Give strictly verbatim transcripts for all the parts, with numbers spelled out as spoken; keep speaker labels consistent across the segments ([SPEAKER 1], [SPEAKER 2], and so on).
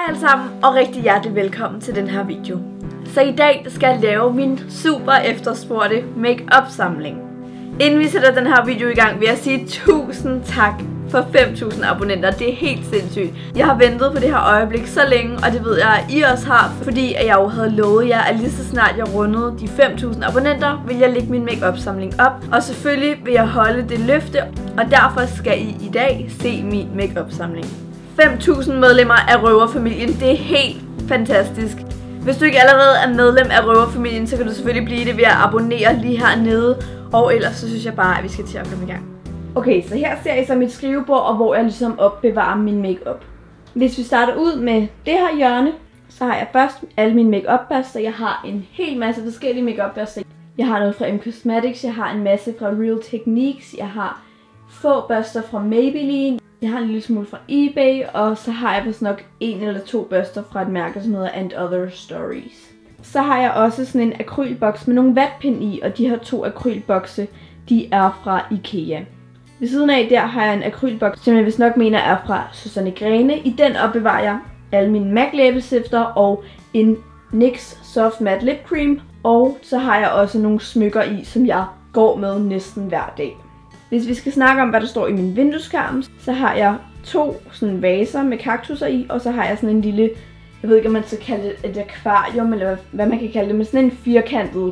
[SPEAKER 1] Hej alle sammen og rigtig hjertelig velkommen til den her video. Så i dag skal jeg lave min super efterspurgte make-up samling. Inden vi sætter den her video i gang vil jeg sige tusind tak for fem tusind abonnenter. Det er helt sindssygt. Jeg har ventet på det her øjeblik så længe, og det ved jeg at I også har, fordi jeg jo havde lovet jer, at lige så snart jeg rundede de fem tusind abonnenter, vil jeg lægge min make-up samling op. Og selvfølgelig vil jeg holde det løfte, og derfor skal I i dag se min make-up samling. fem tusind medlemmer af Røverfamilien, det er helt fantastisk. Hvis du ikke allerede er medlem af Røverfamilien, så kan du selvfølgelig blive det ved at abonnere lige hernede. Og ellers så synes jeg bare, at vi skal til at komme i gang. Okay, så her ser I så mit skrivebord, og hvor jeg ligesom opbevarer min makeup. Hvis vi starter ud med det her hjørne, så har jeg først alle mine makeup børster. Jeg har en hel masse forskellige makeup børster. Jeg har noget fra M Cosmetics, jeg har en masse fra Real Techniques, jeg har få børster fra Maybelline. Jeg har en lille smule fra eBay, og så har jeg vist nok en eller to børster fra et mærke, som hedder And Other Stories. Så har jeg også sådan en akrylboks med nogle vatpind i, og de her to akrylbokse, de er fra IKEA. Ved siden af der har jeg en akrylboks, som jeg vist nok mener er fra Susanne Grene. I den opbevarer jeg alle mine MAC læbestifter og en N Y X Soft Matte Lip Cream. Og så har jeg også nogle smykker i, som jeg går med næsten hver dag. Hvis vi skal snakke om, hvad der står i min vindueskarm, så har jeg to sådan vaser med kaktusser i, og så har jeg sådan en lille, jeg ved ikke om man skal kalde det et akvarium, eller hvad man kan kalde det, men sådan en firkantet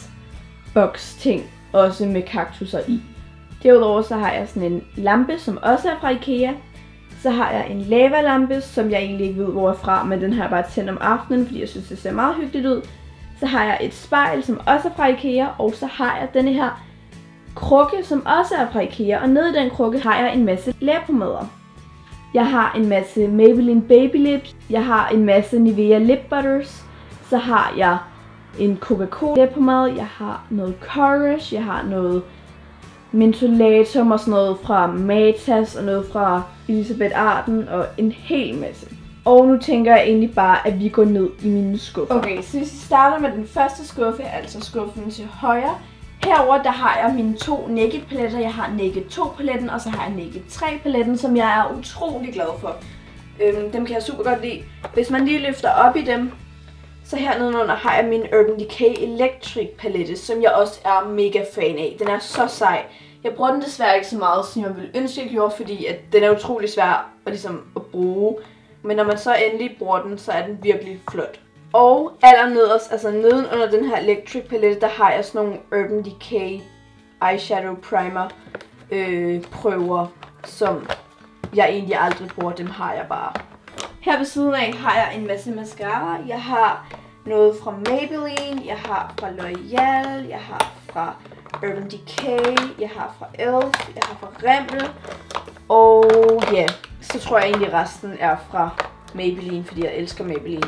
[SPEAKER 1] glasboks ting, også med kaktusser i. Derudover så har jeg sådan en lampe, som også er fra IKEA. Så har jeg en lavalampe, som jeg egentlig ikke ved hvor er fra, men den har jeg bare tændt om aftenen, fordi jeg synes det ser meget hyggeligt ud. Så har jeg et spejl, som også er fra IKEA, og så har jeg denne her krukke, som også er fra IKEA, og nede i den krukke har jeg en masse læbepommader. Jeg har en masse Maybelline Baby Lips, jeg har en masse Nivea Lip Butters, så har jeg en Coca-Cola læbepomade, jeg har noget Courage, jeg har noget Mentholatum og sådan noget fra Matas og noget fra Elisabeth Arden og en hel masse. Og nu tænker jeg egentlig bare, at vi går ned i mine skuffer. Okay, så hvis vi starter med den første skuffe, altså skuffen til højre. Herover der har jeg mine to Naked paletter. Jeg har Naked to paletten, og så har jeg Naked tre paletten, som jeg er utrolig glad for. Øhm, dem kan jeg super godt lide. Hvis man lige løfter op i dem, så hernede under har jeg min Urban Decay Electric palette, som jeg også er mega fan af. Den er så sej. Jeg bruger den desværre ikke så meget, som jeg ville ønske jeg gjorde, fordi at den er utrolig svær at, ligesom, at bruge. Men når man så endelig bruger den, så er den virkelig flot. Og allernederst, altså neden under den her Electric palette, der har jeg sådan nogle Urban Decay Eyeshadow Primer øh, prøver, som jeg egentlig aldrig bruger. Dem har jeg bare. Her ved siden af har jeg en masse mascara. Jeg har noget fra Maybelline, jeg har fra L'Oreal, jeg har fra Urban Decay, jeg har fra e l f, jeg har fra Rimmel. Og ja, yeah, så tror jeg egentlig resten er fra Maybelline, fordi jeg elsker Maybelline.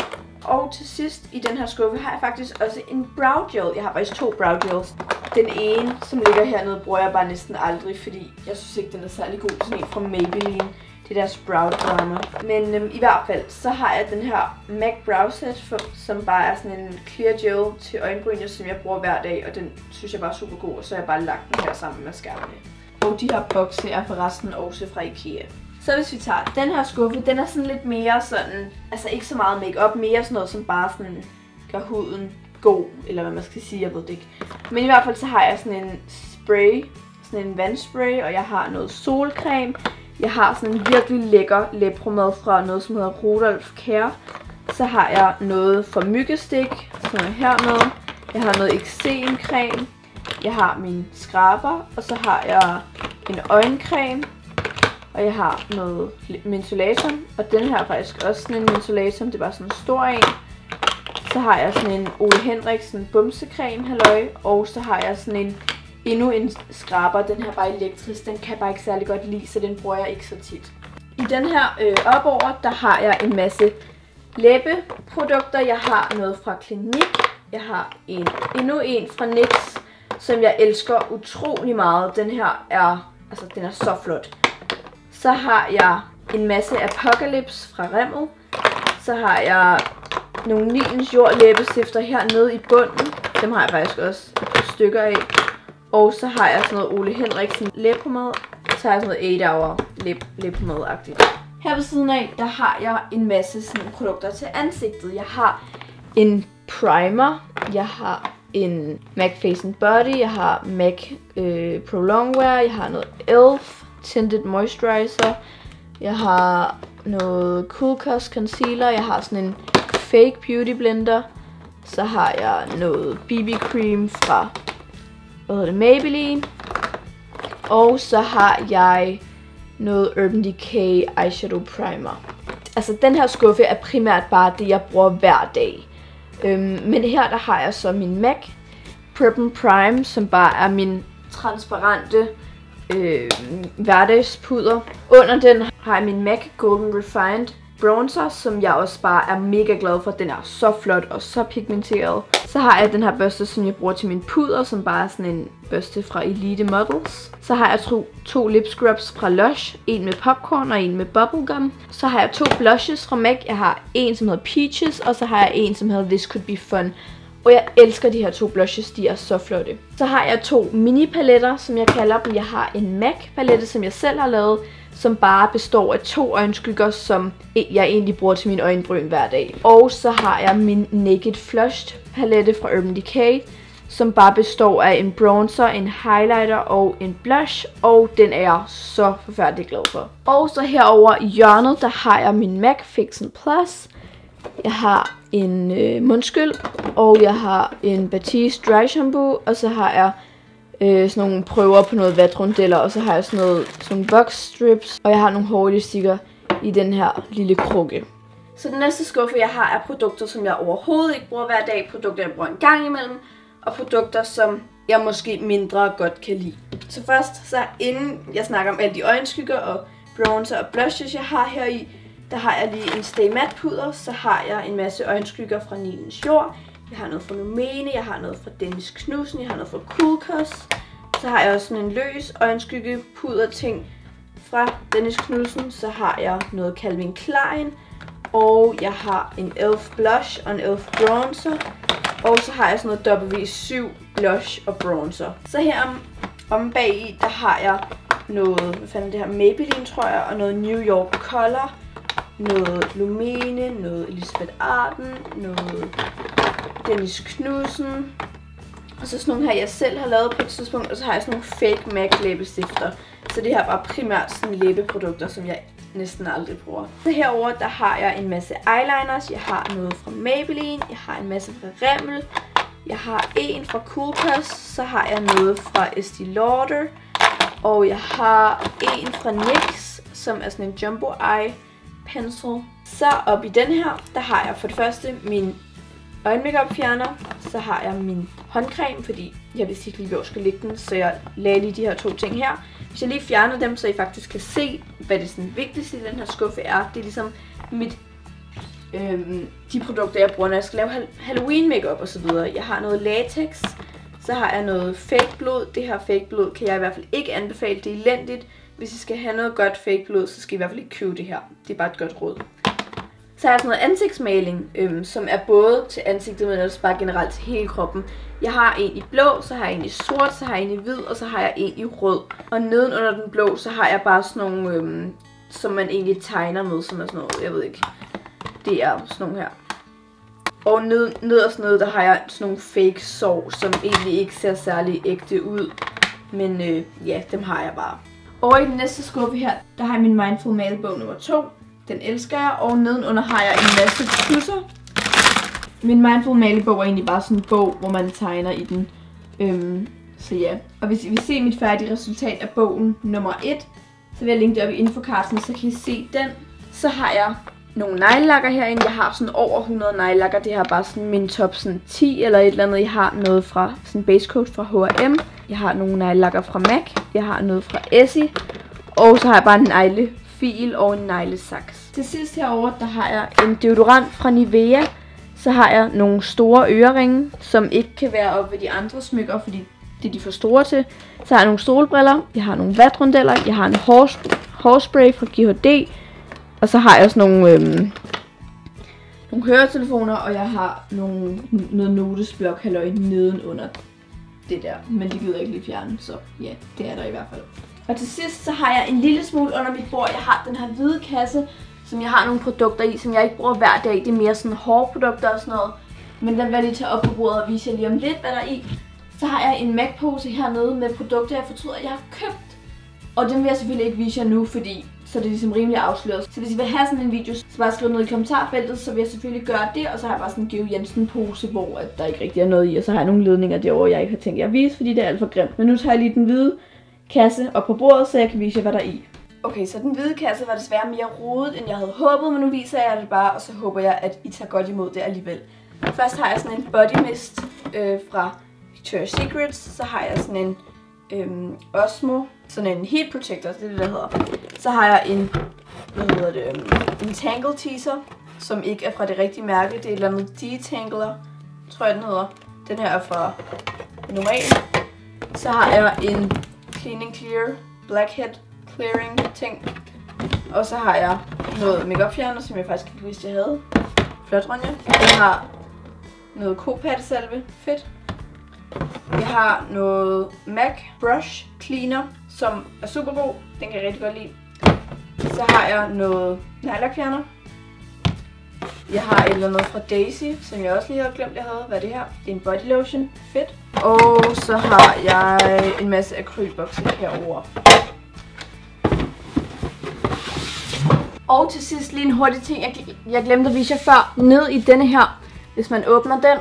[SPEAKER 1] Og til sidst i den her skuffe har jeg faktisk også en brow gel. Jeg har faktisk to brow gels. Den ene, som ligger hernede, bruger jeg bare næsten aldrig, fordi jeg synes ikke, den er særlig god. Sådan en fra Maybelline. Det er deres brow primer. Men øhm, i hvert fald, så har jeg den her MAC Brow Set, for, som bare er sådan en clear gel til øjenbrynene, som jeg bruger hver dag. Og den synes jeg bare er super god, og så har jeg bare lagt den her sammen med mascaraen. Og de her bokse er forresten også fra IKEA. Så hvis vi tager den her skuffe, den er sådan lidt mere sådan, altså ikke så meget make-up, mere sådan noget, som bare sådan gør huden god, eller hvad man skal sige, jeg ved det ikke. Men i hvert fald så har jeg sådan en spray, sådan en vandspray, og jeg har noget solcreme. Jeg har sådan en virkelig lækker læbepomade fra noget, som hedder Rudolph Care. Så har jeg noget fra myggestik, som er hernede. Jeg har noget eksemcreme. Jeg har mine skraber, og så har jeg en øjencreme. Og jeg har noget mentolatum, og den her er faktisk også sådan en mentolatum, det er bare sådan en stor en. Så har jeg sådan en Ole Henriksen bumsecreme, halløj, og så har jeg sådan en, endnu en skraber, den her bare elektrisk, den kan jeg bare ikke særlig godt lide, så den bruger jeg ikke så tit. I den her øh, opover, der har jeg en masse læbeprodukter. Jeg har noget fra Clinique, jeg har en, endnu en fra N Y X, som jeg elsker utrolig meget. Den her er, altså den er så flot. Så har jeg en masse Apocalypse fra Rimmel. Så har jeg nogle Nilens Jord læbestifter hernede i bunden. Dem har jeg faktisk også et par stykker af. Og så har jeg sådan noget Ole Henriksen læbepomade. Så har jeg sådan noget otte hour læbepomade-agtigt. Her ved siden af, der har jeg en masse sådan produkter til ansigtet. Jeg har en primer, jeg har en MAC Face and Body, jeg har MAC øh, Pro Longwear, jeg har noget e l f Tinted Moisturizer, jeg har noget Cool Cos Concealer, jeg har sådan en Fake Beauty Blender, så har jeg noget B B Cream fra, hvad hedder det, Maybelline, og så har jeg noget Urban Decay Eyeshadow Primer. Altså den her skuffe er primært bare det, jeg bruger hver dag. Øhm, men her der har jeg så min MAC Prep and Prime, som bare er min transparente øh, hverdagspuder. Under den har jeg min MAC Golden Refined Bronzer, som jeg også bare er mega glad for. Den er så flot og så pigmenteret. Så har jeg den her børste, som jeg bruger til min puder, som bare er sådan en børste fra Elite Models. Så har jeg to, to lip scrubs fra Lush, en med popcorn og en med bubblegum. Så har jeg to blushes fra MAC. Jeg har en, som hedder Peaches, og så har jeg en, som hedder This Could Be Fun. Og jeg elsker de her to blushes, de er så flotte. Så har jeg to mini paletter, som jeg kalder dem. Jeg har en MAC palette, som jeg selv har lavet, som bare består af to øjenskygger, som jeg egentlig bruger til mine øjenbryn hver dag. Og så har jeg min Naked Flushed palette fra Urban Decay, som bare består af en bronzer, en highlighter og en blush, og den er jeg så forfærdelig glad for. Og så herover i hjørnet, der har jeg min MAC Fix and Plus. Jeg har en øh, mundskyld, og jeg har en Batiste Dry Shampoo, og så har jeg øh, sådan nogle prøver på noget vatrundeller, og så har jeg sådan noget sådan nogle box strips, og jeg har nogle hårelastikker i den her lille krukke. Så den næste skuffe, jeg har, er produkter, som jeg overhovedet ikke bruger hver dag, produkter, jeg bruger en gang imellem, og produkter, som jeg måske mindre godt kan lide. Så først, så inden jeg snakker om alle de øjenskygger og bronzer og blushes, jeg har her i, der har jeg lige en Stay Matte puder, så har jeg en masse øjenskygger fra Nilens Jord. Jeg har noget fra Numene, jeg har noget fra Dennis Knudsen, jeg har noget fra Cool Cos. Så har jeg også sådan en løs øjenskygge puder ting fra Dennis Knudsen. Så har jeg noget Calvin Klein, og jeg har en e l f blush og en e l f bronzer. Og så har jeg sådan noget W syv blush og bronzer. Så her om, om bag i, der har jeg noget, hvad fanden det her, Maybelline tror jeg, og noget New York Color. Noget Lumene, noget Elisabeth Arden, noget Dennis Knudsen. Og så sådan nogle her, jeg selv har lavet på et tidspunkt. Og så har jeg sådan nogle fake MAC læbestifter. Så det her er bare primært sådan læbeprodukter, som jeg næsten aldrig bruger. Så herover der har jeg en masse eyeliners. Jeg har noget fra Maybelline. Jeg har en masse fra Rimmel. Jeg har en fra Cool Cos. Så har jeg noget fra Estee Lauder. Og jeg har en fra N Y X, som er sådan en jumbo eye pencil. Så op i den her, der har jeg for det første min øjenmakeup fjerner. Så har jeg min håndcreme, fordi jeg vidste ikke lige, hvor jeg skulle lægge den, så jeg lagde lige de her to ting her. Hvis jeg lige fjerner dem, så I faktisk kan se, hvad det sådan vigtigste i den her skuffe er. Det er ligesom mit, øhm, de produkter, jeg bruger, når jeg skal lave Halloween makeup og så videre. Jeg har noget latex, så har jeg noget fake blod. Det her fake blod kan jeg i hvert fald ikke anbefale, det er elendigt. Hvis I skal have noget godt fake blod, så skal I i hvert fald ikke købe det her. Det er bare et godt råd. Så har jeg sådan noget ansigtsmaling, øhm, som er både til ansigtet, men også bare generelt til hele kroppen. Jeg har en i blå, så har jeg en i sort, så har jeg en i hvid, og så har jeg en i rød. Og nedenunder den blå, så har jeg bare sådan nogle, øhm, som man egentlig tegner med, som er sådan noget, jeg ved ikke. Det er sådan nogle her. Og ned, nederst nede, der har jeg sådan nogle fake sår, som egentlig ikke ser særlig ægte ud. Men øh, ja, dem har jeg bare. Og i den næste skuffe her, der har jeg min Mindful Malebog nummer to. Den elsker jeg, og nedenunder har jeg en masse plusser. Min Mindful Malebog er egentlig bare sådan en bog, hvor man tegner i den. Øhm, så ja, og hvis I vil se mit færdige resultat af bogen nummer et, så vil jeg linke det op i infokarten, så kan I se den. Så har jeg nogle neglelakker herinde. Jeg har sådan over hundrede neglelakker. Det her er bare sådan min top sådan ti eller et eller andet. Jeg har noget fra sådan base coat fra H og M. Jeg har nogle neglelakker fra MAC. Jeg har noget fra Essie. Og så har jeg bare en neglefil og en neglesaks. Til sidst herover der har jeg en deodorant fra Nivea. Så har jeg nogle store øreringe, som ikke kan være oppe ved de andre smykker, fordi det er de for store til. Så har jeg nogle solbriller. Jeg har nogle vatrundeller. Jeg har en hårspray fra G H D. Og så har jeg også nogle, øhm, nogle høretelefoner, og jeg har nogle, noget notesblok halløj nedenunder det der. Men det gider jeg ikke lige fjerne, så ja, det er der i hvert fald. Og til sidst så har jeg en lille smule under mit bord. Jeg har den her hvide kasse, som jeg har nogle produkter i, som jeg ikke bruger hver dag. Det er mere sådan hårde produkter og sådan noget. Men den vil jeg lige tage op på bordet og vise jer lige om lidt, hvad der er i. Så har jeg en MAC-pose hernede med produkter, jeg fortryder, at jeg har købt. Og den vil jeg selvfølgelig ikke vise jer nu, fordi så er det ligesom rimelig afsløret. Så hvis I vil have sådan en video, så bare skriv noget i kommentarfeltet, så vil jeg selvfølgelig gøre det. Og så har jeg bare sådan en Georg Jensen pose, hvor at der ikke rigtig er noget i. Og så har jeg nogle ledninger derovre, jeg ikke har tænkt jer at vise, fordi det er alt for grimt. Men nu tager jeg lige den hvide kasse op på bordet, så jeg kan vise jer, hvad der er i. Okay, så den hvide kasse var desværre mere rodet, end jeg havde håbet, men nu viser jeg det bare, og så håber jeg, at I tager godt imod det alligevel. Først har jeg sådan en body mist øh, fra Victoria's Secret, så har jeg sådan en øhm, Osmo, sådan en heat protector, det er det der hedder. Så har jeg en, hvad hedder det, øhm, en Tangle teaser, som ikke er fra det rigtige mærke, det er et eller andet detangler, tror jeg den hedder. Den her er fra normal. Så har jeg en Clean and Clear Blackhead Clearing ting. Og så har jeg noget makeup fjerner, som jeg faktisk ikke vidste, jeg havde. Flot, Ronja. Jeg har noget kopattesalve. Fedt. Jeg har noget MAC Brush Cleaner, som er super god. Den kan jeg rigtig godt lide. Så har jeg noget neglelakfjerner. Jeg har et eller andet fra Daisy, som jeg også lige har glemt, jeg havde. Hvad er det her? Det er en body lotion. Fedt. Og så har jeg en masse akrylbokse herovre. Og til sidst lige en hurtig ting, jeg, jeg glemte at vise jer før. Ned i denne her, hvis man åbner den,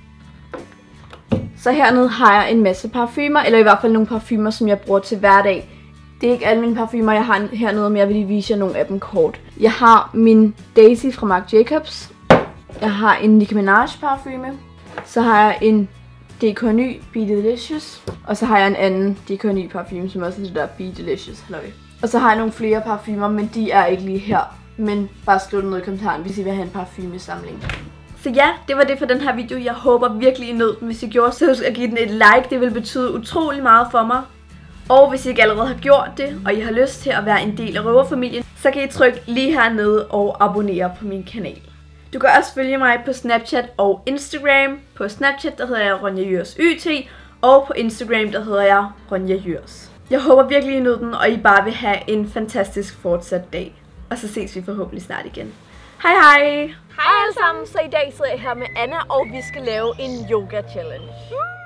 [SPEAKER 1] så hernede har jeg en masse parfumer, eller i hvert fald nogle parfumer, som jeg bruger til hverdag. Det er ikke alle mine parfumer, jeg har hernede, men jeg vil lige vise jer nogle af dem kort. Jeg har min Daisy fra Marc Jacobs. Jeg har en Nicki Minaj parfume. Så har jeg en D K N Y Be Delicious. Og så har jeg en anden D K N Y parfume, som også er det der Be Delicious. Og så har jeg nogle flere parfumer, men de er ikke lige her. Men bare skriv det ned i kommentaren, hvis I vil have en parfumesamling. Så ja, det var det for den her video. Jeg håber virkelig, I nød den. Hvis I gjorde, så husk at give den et like. Det vil betyde utrolig meget for mig. Og hvis I ikke allerede har gjort det, og I har lyst til at være en del af røverfamilien, så kan I trykke lige hernede og abonnere på min kanal. Du kan også følge mig på Snapchat og Instagram. På Snapchat, der hedder jeg Ronja Jyrs Y T, og på Instagram, der hedder jeg Ronja Jyrs. Jeg håber virkelig, I nød den, og I bare vil have en fantastisk fortsat dag. Og så ses vi forhåbentlig snart igen. Hej hej! Hej alle sammen, så i dag sidder jeg her med Anna, og vi skal lave en yoga challenge.